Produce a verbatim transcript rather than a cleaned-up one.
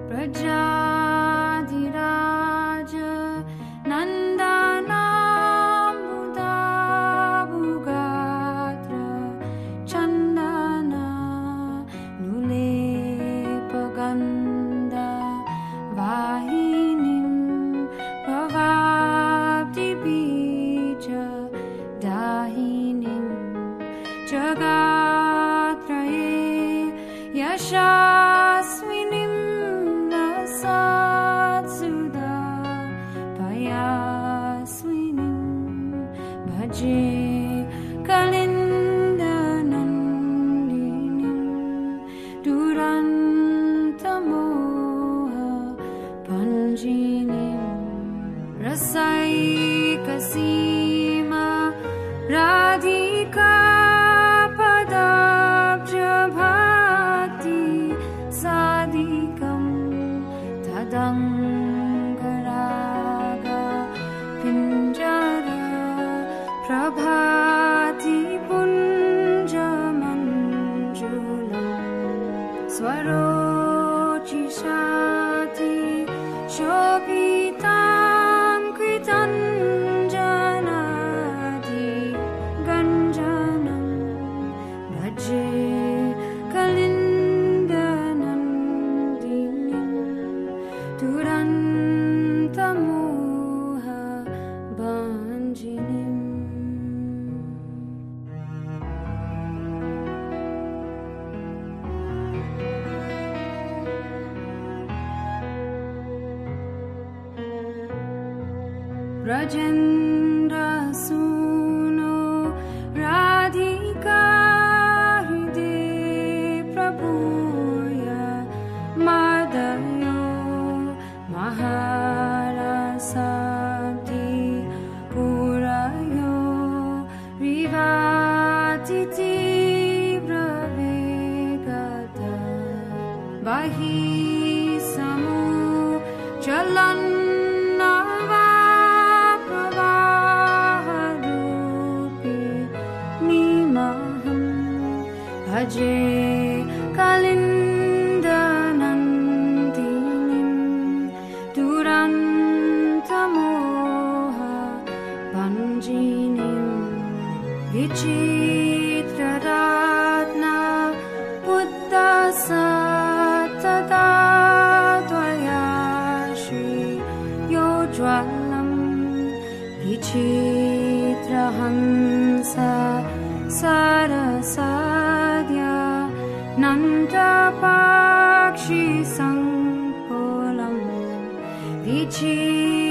Prajadhiraj Nandana Mudabhugatra Chandana Nulepaganda Vahinim Bhavabdibija Dahinim Jagatraye Yashasvinim Nasatsuda Payasvinim Bhaje Kalindanandinim Durantamoha Panjinim Rasaikasima Radhika Padabja Bhakti Sadikam Tadangaraga Pinjara Prabhati Punja Manjulam Swarochi Shati Shobhitam Kritanjanadi Ganjanam Bhaje Kalindanandinim Durantamoha Bhanjinim. Rajendra Suno Radhika Hriday Prabhuya Madayo Maharasabdi Purayo Rivatiti Bravegata Vahi Samu Chalan Bhaje Kalindanandinim Durantamoha Bhanjinim Vichitra Ratna Buddha Sattata Dvaya Shri Yojwalam Vichitra Hansa Sarasadya Nanda Pakshi Sankolam Vichitra